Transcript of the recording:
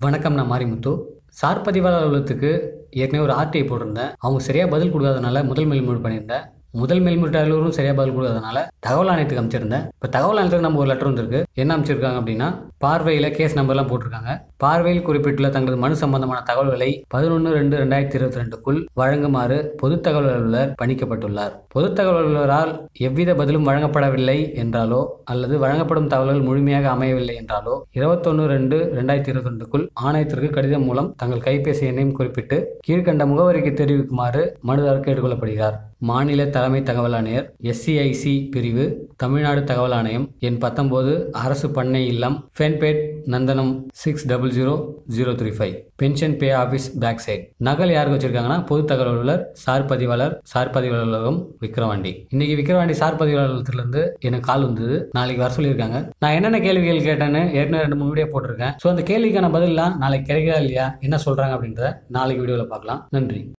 வணக்கம், நான் மாரிமுத்து. சார் பதிவாளர் அலுவலகத்துக்கு ஏற்கனவே ஒரு RTI போட்டிருந்தேன். அவங்க சரியா பதில் கொடுக்காதனால முதல் மேல்முறை பண்ணியிருந்தேன். முதல் மேல்முறை அலுவலரும் சரியா பதில் கொடுக்காதனால தகவல் ஆணையத்துக்கு அமைச்சிருந்தேன். இப்போ தகவல் ஆணையத்துக்கு நம்ம ஒரு லெட்டர் வந்திருக்கு. என்ன அமைச்சிருக்காங்க அப்படின்னா, பார்வையில் கேஸ் நம்பர்லாம் போட்டிருக்காங்க. பார்வையில் குறிப்பிட்டுள்ள தங்களது மனு சம்பந்தமான தகவல்களை 11/2/2022க்குள் வழங்குமாறு பொது தகவல் அலுவலர் பணிக்கப்பட்டுள்ளார். பொது தகவல் அலுவலரால் எவ்வித பதிலும் வழங்கப்படவில்லை என்றாலோ அல்லது வழங்கப்படும் தகவல்கள் முழுமையாக அமையவில்லை என்றாலோ 21/2/2022க்குள் ஆணையத்திற்கு கடிதம் மூலம் தங்கள் கைபேசி எண்ணையும் குறிப்பிட்டு கீழ்கண்ட முகவரிக்கு தெரிவிக்குமாறு மனுதாரர் கேட்டுக்கொள்ளப்படுகிறார். மாநில தலைமை தகவல் ஆணையர், SCIC பிரிவு, தமிழ்நாடு தகவல் ஆணையம், எண் 19, அரசு பண்ணை இல்லம், Fanepet, Nandanam 600035, pension pay office back side. நகல் யாருக்கு வச்சிருக்காங்கன்னா, பொது தகவல் அலுவலர், சார் பதிவாளர் அலுவலகம், விக்கிரவாண்டி. இன்னைக்கு விக்கிரவாண்டி சார் பதிவாளர் அலுவலகத்திலிருந்து எனக்கு கால் வந்தது. நாளைக்கு வர சொல்லியிருக்காங்க. நான் என்னென்ன கேள்விகள் கேட்டேன்னு ஏற்கனவே 2-3 வீடியோ போட்டிருக்கேன். ஸோ அந்த கேள்விக்கான பதிலாம் நாளைக்கு கிடைக்கிறதா இல்லையா, என்ன சொல்றாங்க அப்படின்றத நாளைக்கு வீடியோவில் பார்க்கலாம். நன்றி.